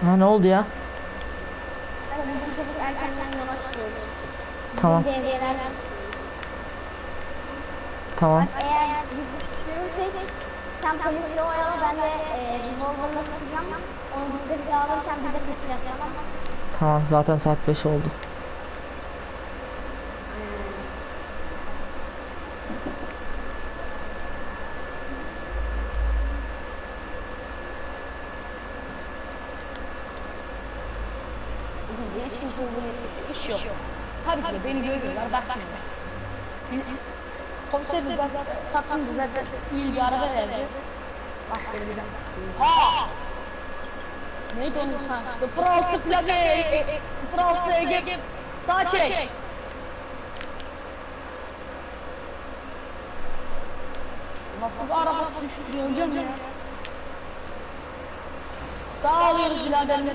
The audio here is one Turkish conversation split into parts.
Ha, ne oldu ya? Bugün çocuk erkenden yola çıkıyoruz. Tamam. Devreler yapmışsınız. Tamam. Bak eğer bir görürsek sen polisle oyala, ben de revolver'la sıkacağım. Onu bir dağılırken biz de kaçacağız, tamam mı? Tamam, zaten saat 5 oldu. Bugün hiç kimse iş yok. Tabii ki de beni görüyorlar, basmıyorlar. Komiser de zaten takımdı, zaten sivil bir araba verdi. Başka bir bize. Ha! Neydi onun sen? 06 plaka 06 Ege sağ çek. Nasıl bir araba düşürüyor hocam ya? Dağılıyoruz biraderler.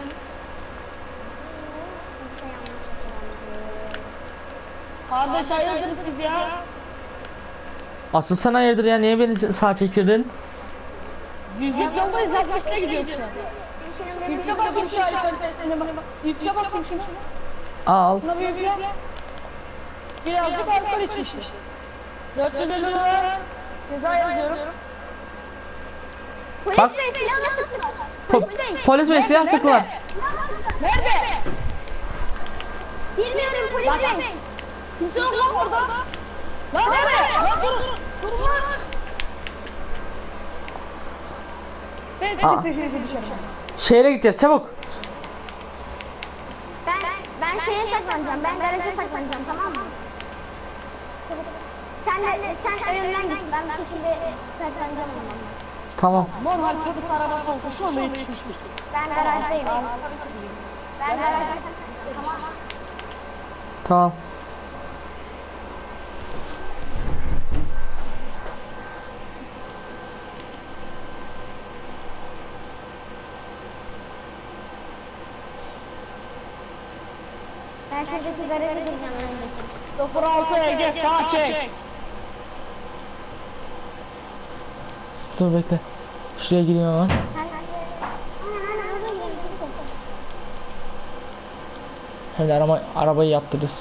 Kardeş hayırdır siz ya? Asıl sen hayırdır ya, niye beni sağ çekirdin? Yüzlük yoldayız, 60'la gidiyorsun. Yüzlüğe bakayım şu hareketlerine bak. Yüzlüğe bakayım şuna. Al. Şuna bir yüzlüğe. Birazcık alkol içmişiz. 450 lira ceza yazıyorum. Polis Bak. bey, silahla sıktılar. Polis bey. Polis bey, silah sıktılar. Nerede? Bilmiyorum polis Bak. bey. Kimse yok lan orada. Lan nerede? Lan dur. Dur lan. Ben seni peşinize düşerim. Şehre gideceğiz, çabuk. Ben şeye saklanacağım. Ben garaja saklanacağım, tamam mı? Sen önümden git. Ben bir şekilde saklanacağım ondan. Tamam. Normal polis arabası olsa şu anda yetişmiştir. Ben garajdayım. Ben garajda saklanacağım, tamam mı? Tamam. Ben şuradaki garaja gireceğim, önündeki. 06 Ege sağ çek. Dur bekle. Şuraya gireyim hemen. Sen aynen oraya gidelim, çabuk ol. Hem de arabayı yaptırırız.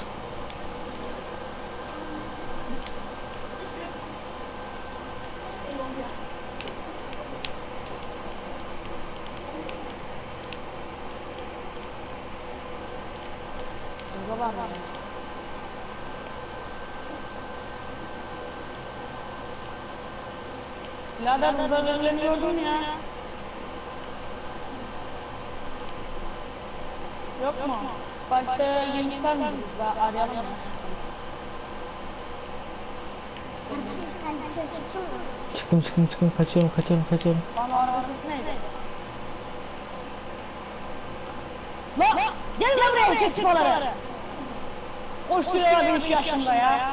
Birader burada birilerini gördün mü ya? Yok mu? Başka gençler mi? Arayalım ya. Kardeşim sen dışarı çıktın mı? Çıktım. Kaçıyorum. Bana araba sesi neydi? Lan! Gel lan buraya çek çıkmaları! Koşturuyorlar beni 3 yaşında ya.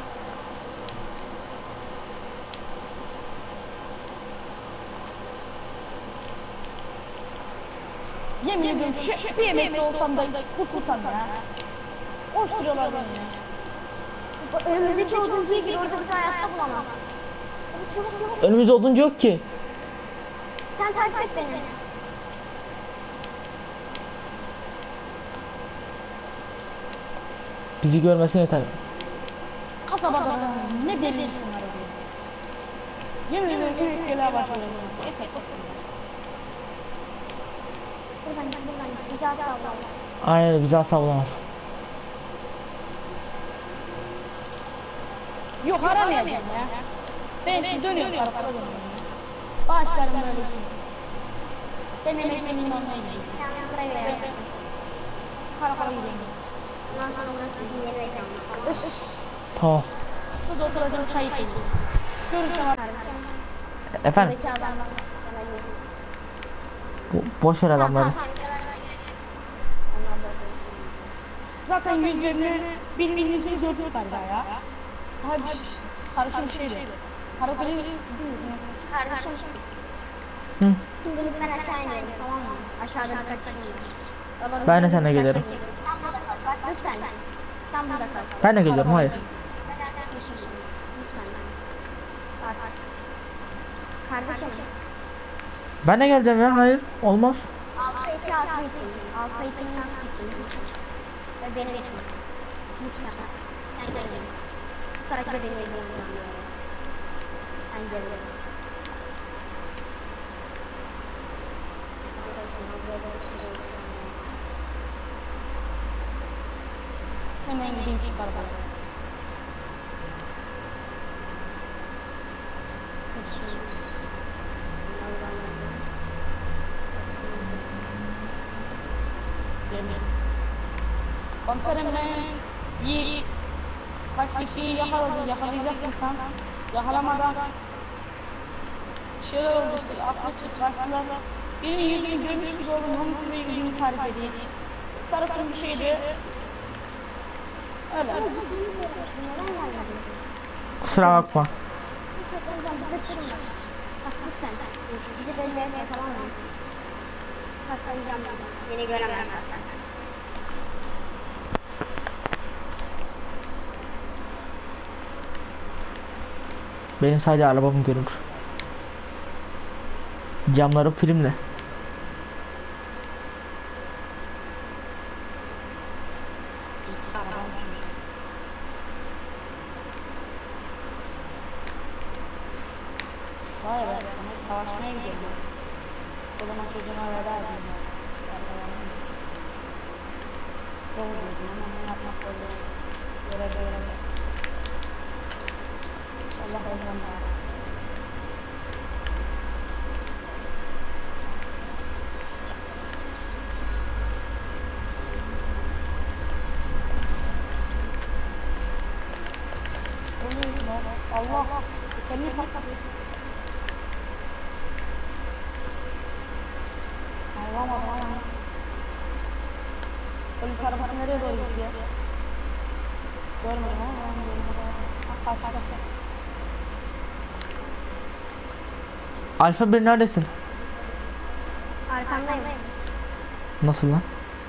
Yemin ediyorum şu bir emekli olsam da kurtulsam ya. Koşturuyorlar beni ya. Önümüzdeki oduncuya gir, orada bizi hayatta bulamaz. Çabuk. Önümüzde oduncu yok ki. Sen takip et beni. Bizi görmesine yeter. Kasabada ne deli insanlar oluyor. Yemin ediyorum emekliler başlıyor. Buradan. Bizi asla bulamaz. Aynen, bizi asla bulamaz. Yok aramayacağım ya. Ben dönüyorum karakola dönüyorum. Başlarım böyle şey. Ben emekliliğimi almaya gidiyorum. Sen sıraya girersin. Karakola gidiyorum. Ondan sonra burası bizim yeni mekanımız, tamam mı? Tamam. Şurada oturacağım çay içeceğim. Görüşeceğim Kardeşim. Efendim, Buradaki adamdan istemeliyiz. boş ver adamları. Zaten yüzlerini birinin yüzünü gördük galiba ya. Sahibi sarışın bir şeydi. Karakola gidiyoruz. Kardeşim. Hı. Şimdi ben aşağı inelim, tamam mı? Aşağıda birkaç işim var. Ben de seninle gelirim. Sen burada kal, bak lütfen. Sen burada kal. Ben de geliyorum, hayır. Beraber yaşayalım. Lütfen. Bak. Kardeşim. Ben de geleceğim ya, hayır. Olmaz. Altı sadece Alfa için. Alfa 2'nin için. Ve benim için. Mutlaka. Sen gelin. Bu sadece beni ilgilendiriyor. Sen gelin. Hemen gideyim şu tarafa. Komiserim ben iyi kaç kişiyi yakalayacaksın sen. Yakalamadan şeyler oldu işte, akseslik başlılar. Benim yüzümü görmüş gibi oldum, onun size yüzümü tarif edeyim. Sarısın bir şeydi. Öyle. Kusura bakma. Bir şey söyleyeceğim, bir kaçışım var. Bak lütfen, bizi belli yakalamayın. Saklanacağım, beni göremezler sen. Benim sadece arabamı görür. Camları filmle. Vay be, savaşmaya gidiyordu. O zaman çocuğuma veda edeyim. Doğru diyordum ama ne yapmak oldu. Böyle. Allah olmam ya. Allah, kendini patladı. Allah'ım. Polis arabası nereye doğru gidiyor? Görmedim ama Alfa 1 neredesin? Arkandayım. Nasıl lan?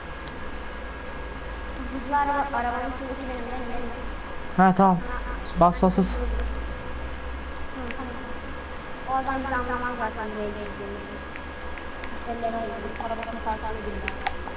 Hızlı arabanın içindeki benim. Ha tamam. Bas. Tamam. O adam bizi anlamaz zaten buraya geldiğimizi. Elleri ayırdı. arabasını farklı bilmem.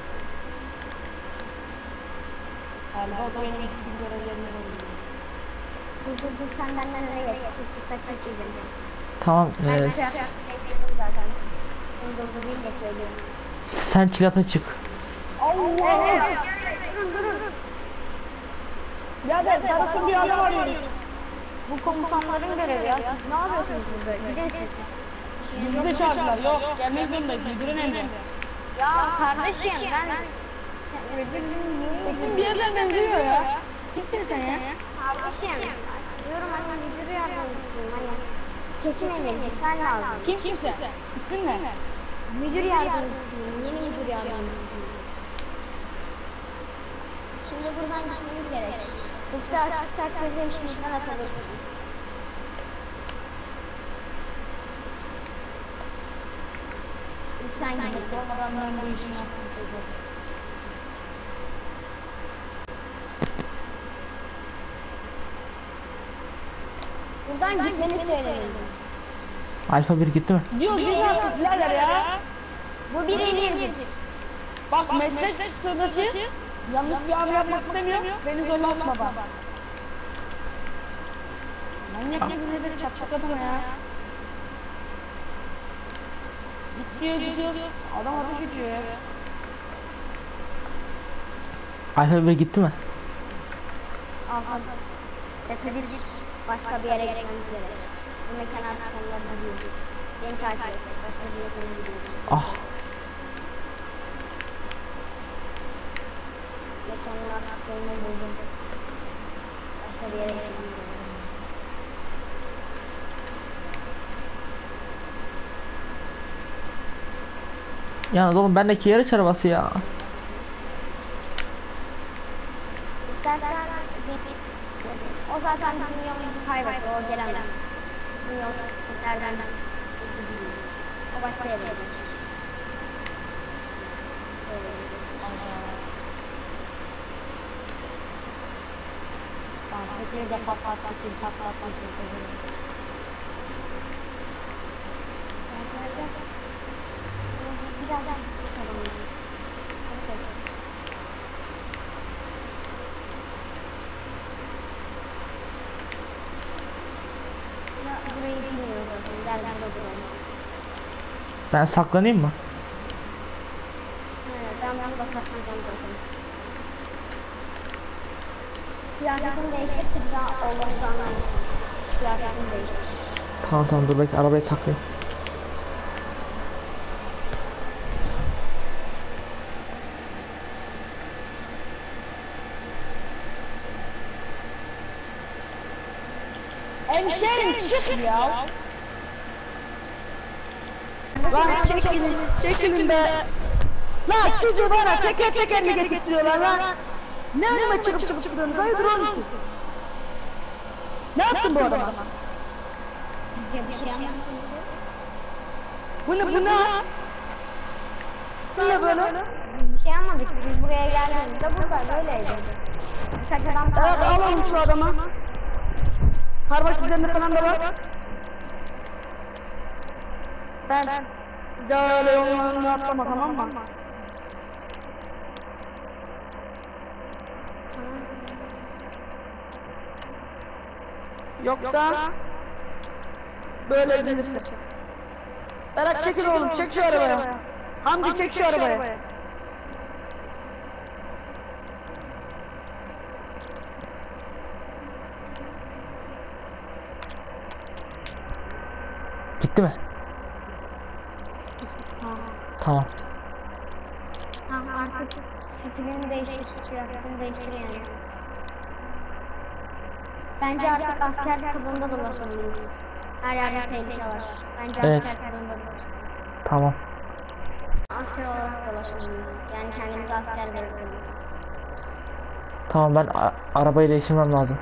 Galiba o da benim ilk görevlerimden oluyor. Dur sen benden öne geç. Dikkat çekeceğim. Tamam. Ben kıyafet zaten. Seni durdurayım da söylüyorum. Sen çilata çık. Allah! Durun. Birader, tarafın bir adam arıyorum. Bu komutanların görevi ya. Siz ne yapıyorsunuz burada? Gidin siz. Bizi de çağırdılar. Yok, gelmek zorundayız. Müdürün emri. Ya kardeşim ben... Sen ödülün İsim bir yerden benziyor ya. Kimsin sen ya? Kardeşim. Diyorum hani müdür yardımcısıyım hani. Kesin eminim gitmen lazım. Kimsin sen? İsmin ne? Müdür yardımcısıyım. Yeni müdür yardımcısıyım. Şimdi buradan gitmeniz gerek. Yoksa artist takdirde işinizden atılırsınız. Lütfen gidin. Olmadan ben bu işin aslını çözeceğim. Buradan gitmeni söyledim. Alfa 1 gitti mi? Diyoruz biz artık birader ya. Bu bir emirdir. Bak meslek sırdaşı yanlış bir hamle yapmak istemiyor. Beni zorlatma bak. Manyak gibi de çatçak adama ya. Gidiyor. Adam ateş ediyor ya. Alfa 1 gitti mi? Alfa. Tepe başka bir yere gitmemiz gerek. Bu mekan artık onlarla değil. Beni takip et. Başka bir yere gidiyoruz. Ah. Mekanın artık yolunu buldum. Başka bir yere gitmemiz gerek. Yalnız oğlum bendeki yarış arabası ya. İstersen o zaten bizim yolumuzu kaybetti. O gelemez. Bizim yol nereden bizi biliyor. O başka yere gidiyor. Peki de patlatmak için çatlatmak için seviyorum. Birazcık tutalım. burayı bilmiyor zaten. Gel burada duralım. Ben saklanayım mı? Evet, ben bunu da saklayacağım zaten. Kıyafetini değiştir ki bize olduğumuzu anlamasın. Kıyafetini değiştir. Tamam tamam, dur bekle, arabayı saklayayım. Hemşerim çık ya. Lan çekilin be. Lan sizi bana teker teker mi getirtiyorlar lan? Ne önüme çıkıp duruyorsunuz? Hayırdır oğlum siz? Ne yaptın bu adama? Biz ya bir şey yapmadık. Bu ne? Niye böyle? Biz bir şey yapmadık. Biz buraya geldiğimizde burada böyleydi. Birkaç adam Evet alalım şu adamı. Parmak izlerinde falan da var. Ben bir daha öyle yollarını atlama, tamam mı? Yoksa böyle ezilirsin. Berat çekil oğlum, çek şu arabaya. Hamdi çek şu arabaya. Gitti mi? Tamam. Artık stilini değiştir, kıyafetini değiştir yani. Bence artık asker kılığında dolaşmalıyız. Her yerde tehlike var. Bence Evet. asker kılığında dolaşmalıyız. Tamam. Asker olarak dolaşmalıyız. Yani kendimizi asker bırakalım. Tamam, ben arabayı değiştirmem lazım.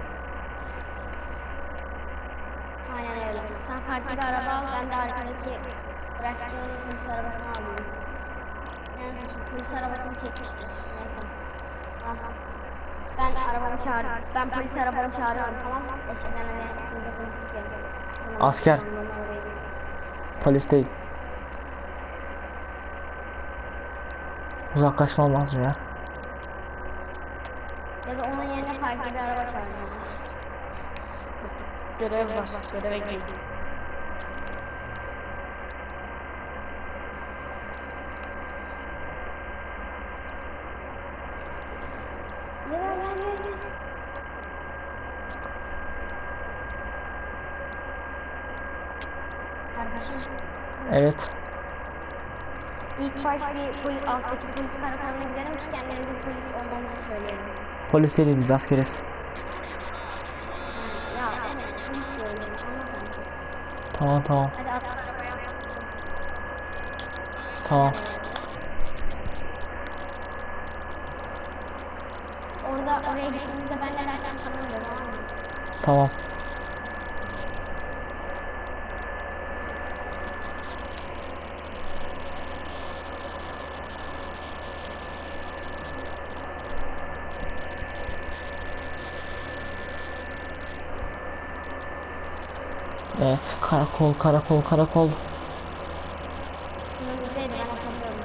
Aynen öyle. Sen farklı bir araba al, ben de arkadaki bıraktığın polis arabasını alayım. Yani polis arabasını çekmiştir. Neyse. Tamam. Ben arabamı çağırıyorum. Ben polis arabamı çağırıyorum, tamam mı? Eskiden hani bize konuştuk ya. Tamam, Asker. tamam, oraya gidelim. Polis değil. Uzaklaşmam lazım ya. Ya da onun yerine farklı bir araba çağırıyorum. Görev var, göreve gel. Gel. Kardeşim, Evet. ilk baş bir alttaki polis karakoluna gidelim ki kendimizin polis olduğumuzu söyleyelim. Polis değil, biz askeriz. Ya evet, polis diyorum işte, anlasana. Tamam. Hadi atla arabaya. Tamam. Oraya gittiğimizde ben ne dersem sana öyle, tamam mı? Tamam. Evet, karakol. Önümüzdeydi, ben hatırlıyorum.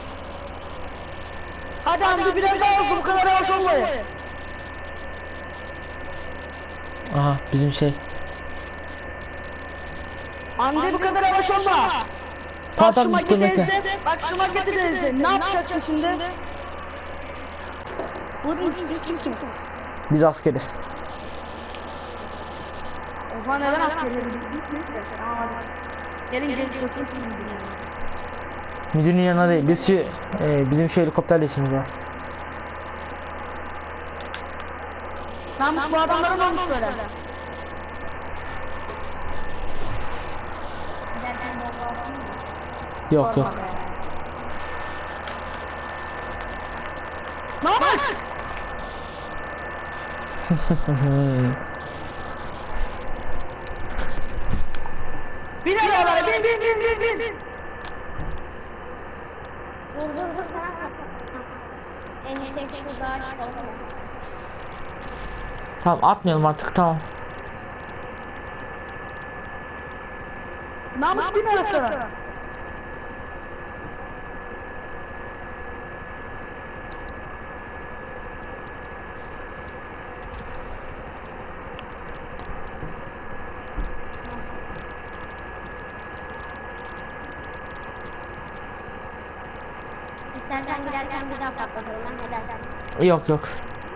Hadi Hamdi biraz daha hızlı, bu kadar yavaş olmayın. Aha, bizim şey. Hamdi bu kadar yavaş olma. Tamam, Bak şu maketi dur, bekle. ezdi. Bak şu maketi de ezdi. Ne yapacaksın şimdi? Vurun, siz kimsiniz? Biz askeriz. O zaman neden askerleri değilsiniz? Neyse. Tamam hadi. Gelin götürün sizi dünyaya. Müdürün yanına değil. Bizim şu helikopterle işimiz var. Namus bu adamların olmuş böyle. Giderken bomba atayım mı? Yok. Namus! Bin arabalara, bin. Dur sana. En yüksek şu dağa çıkalım. Tamam, atmayalım artık, tamam. Namus bin arasana. İstersen giderken bir daha patlatalım. Ne dersin? Yok yok.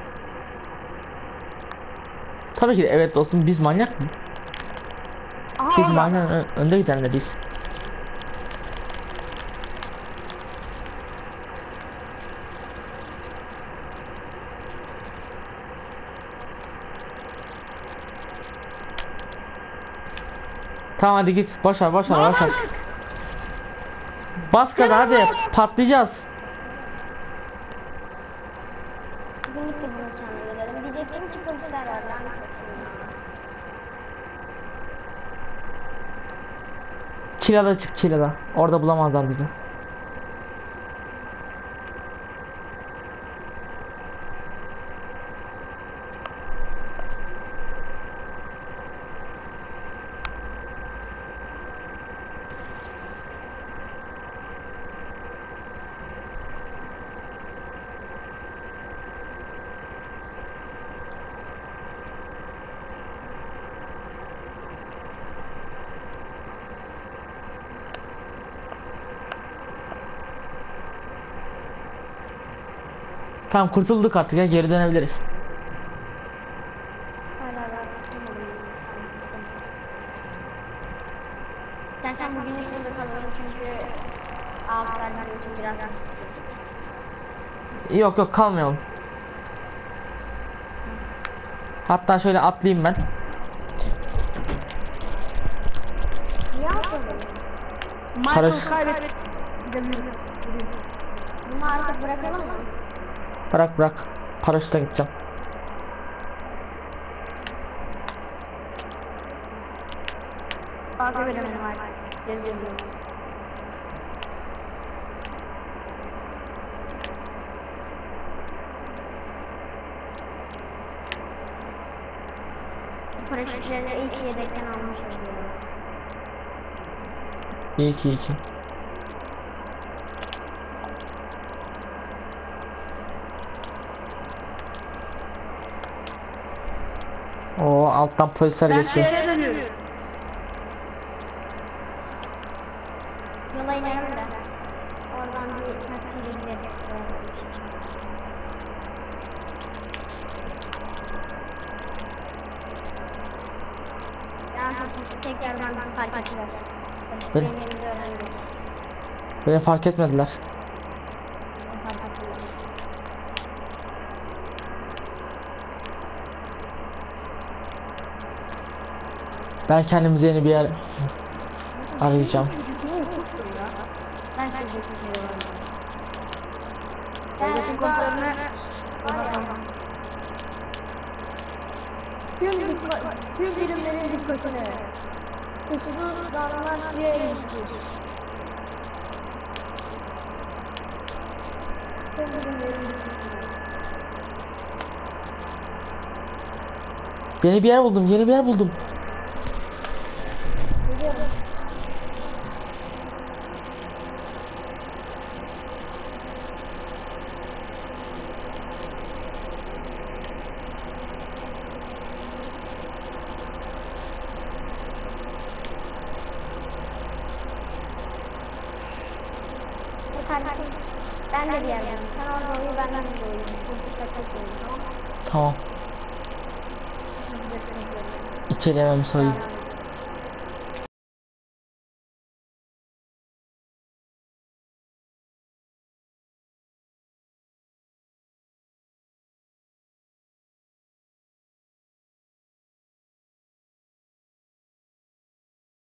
Tabii ki de evet dostum, biz manyak mı? Biz Aha, manyak önde gidenleriyiz. Tamam hadi git, boş ver boş ver boş ver. Bas gaza hadi, patlayacağız. Bugünlük de bunu kendime dedim. Diyecektim ki polisler var. Lanet olsun ya. Çilada çık, Çilada. Orada bulamazlar bizi. Tamam kurtulduk artık ya, geri dönebiliriz. Hala daha kurtulmadım ya. İstersen bugünlük burada kalalım çünkü altlar bizim için biraz sıkıntı. Yok yok, kalmayalım. Hatta şöyle atlayayım ben. Niye atladın? Michael Parası- kaybettik. Gidebiliriz. Bunu artık bırakalım mı? Bırak bırak. Paraşütle gideceğim. Takip edemedim artık. Geliyoruz. Bu paraşütleri de iyi ki yedekten almışız ya. İyi ki iyi ki. Oo, alttan polisler Ben geçiyor. şehre dönüyorum. Yola inelim de. Oradan bir taksiyle gideriz. Yani tekrardan bizi fark ettiler. Ben- Paraşütlerimizi öğrendik. Beni fark etmediler. Fark ettiler. Ben kendimize yeni bir yer arayacağım. Çocuk ne olmuştur ya? Ben şey bekliyorum. Ben Devletin kontrolüne tüm birimlerin dikkatine. Suçlu zanlılar suya inmiştir. tüm birimlerin dikkatine. Yeni bir yer buldum, yeni bir yer buldum. Geliyorum. Kardeşim, ben de bir yer buldum. Sen orada uyu, ben de burada uyuyayım. Çok dikkat çekmeyin, tamam mı? Tamam. Hadi görüşmek üzere. İçeri hemen soyayım.